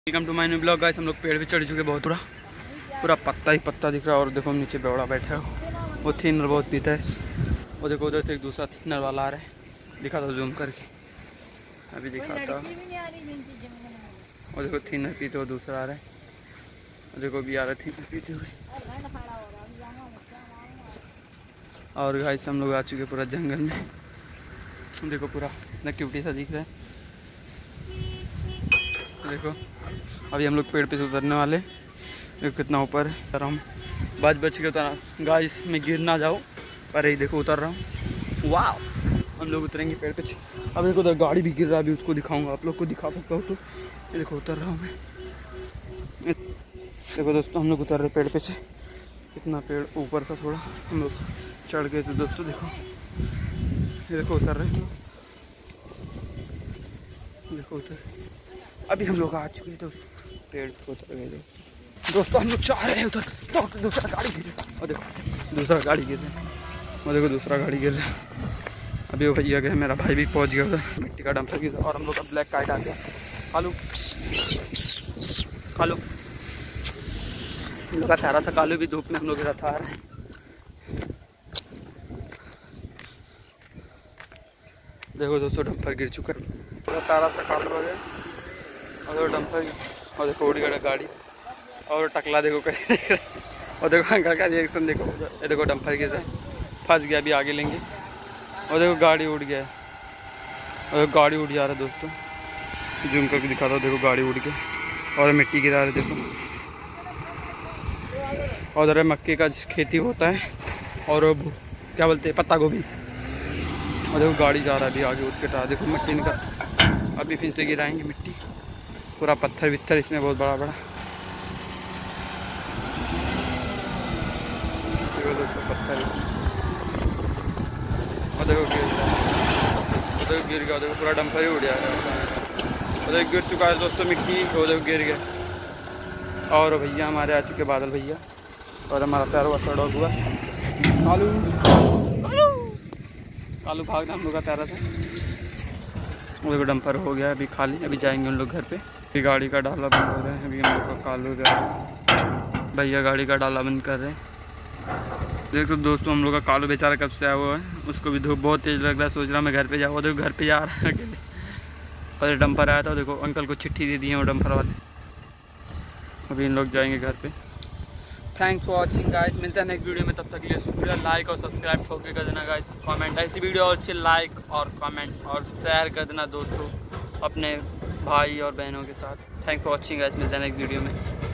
Welcome to my new blog guys. हम लोग पेड़ पे चढ़ चुके, बहुत पूरा पत्ता ही पत्ता दिख रहा है। और देखो हम नीचे बेवड़ा बैठा है, वो थिनर बहुत पीता है। वो देखो उधर से एक दूसरा थिनर वाला आ रहा है, दिखा था जूम करके, अभी दिखाता। और देखो थिनर पीते हुए दूसरा आ रहा है, और देखो भी आ रहा है थिनर पीते हुए। और गाइस हम लोग आ चुके पूरा जंगल में, देखो पूरा इतना क्यूटी सा दिख रहा है। देखो अभी हम लोग पेड़ पे से उतरने वाले, देखो कितना ऊपर है। तर हम बच के उतरा गाइस, में गिर ना जाओ। अरे ही देखो उतर रहा हूँ, वाह। हम लोग उतरेंगे पेड़ पे। अब देखो उधर गाड़ी भी गिर रहा है, अभी उसको दिखाऊंगा, आप लोग को दिखा सकता हूँ। तो ये देखो उतर रहा हूँ मैं। देखो दोस्तों हम लोग उतर रहे पेड़ पे से, कितना पेड़ ऊपर था, थोड़ा हम लोग चढ़ गए थे दोस्तों। देखो ये देखो उतर रहे, देखो उतर। अभी हम लोग आ चुके थे पेड़ पे, उतर गए दोस्तों। हम लोग चाह रहे हैं उधर, तो दूसरा गाड़ी गिर रहा है। और देखो दूसरा गाड़ी गिर रहा है, और देखो दूसरा गाड़ी गिर रहा है। अभी वो भैया गया, मेरा भाई भी पहुंच गया उधर, मिट्टी का डंपर गिर रहा। और हम लोग का ब्लैक काइट आ गया, कालू कालू, हम लोग का प्यारा सा कालू भी धूप में हम लोग के साथ आ रहे हैं। देखो दोस्तों डंपर गिर चुका है, प्यारा सा कालू आ गया। और डंपर, और देखो उड़ गया गाड़ी। और टकला देखो कैसे देख रहा है, और देखो अंकल का रिएक्शन देखो। ये देखो डंपर गिर रहा है, फंस गया, अभी आगे लेंगे। और देखो गाड़ी उड़ गया है, और गाड़ी उड़ जा रहा है दोस्तों, जूम करके दिखाता हूँ। देखो गाड़ी उड़ के, और मिट्टी गिरा रहे देखो। और उधर मक्के का खेती होता है, और क्या बोलते हैं, पत्ता गोभी। और देखो गाड़ी जा रहा है अभी आगे उठ के, देखो मिट्टी निकल, अभी फिर से गिराएंगे मिट्टी, पूरा पत्थर वित्थर इसमें बहुत बड़ा बड़ा। देखो दोस्तों पत्थर, और देखो गिर गया, और देखो गिर गया, देखो पूरा डंपर ही उड़ गया, और देखो गिर चुका है दोस्तों मिट्टी, वो देखो गिर गया। और भैया हमारे आ चुके, बादल भैया, और हमारा प्यारा हुआ सा डॉग हुआ कालू। कालू भागना हम लोग का प्यारा था। वो देखो डंपर हो गया अभी खाली, अभी जाएंगे उन लोग घर पे। अभी गाड़ी का डाला बंद हो रहा है, अभी हम लोग का कालू भैया गाड़ी का डाला बंद कर रहे हैं। देखो दोस्तों हम लोग का कालू बेचारा कब से आया हुआ है, उसको भी धूप बहुत तेज लग रहा है, सोच रहा मैं घर पे जाऊँ। देखो घर पे जा रहा है अकेले, और डंपर आया था, देखो अंकल को चिट्ठी दे दी है वो डंपर वाले। अभी इन लोग जाएंगे घर पे। थैंक्स फॉर वॉचिंग गाइस, मिलते हैं नेक्स्ट वीडियो में, तब तक के लिए शुक्रिया। लाइक और सब्सक्राइब ठोके कर देना गाइस, कमेंट ऐसी वीडियो और अच्छी लाइक और कमेंट और शेयर कर देना दोस्तों अपने भाई और बहनों के साथ। थैंक्स फॉर वॉचिंग गाइस, मिलते हैं नेक्स्ट वीडियो में।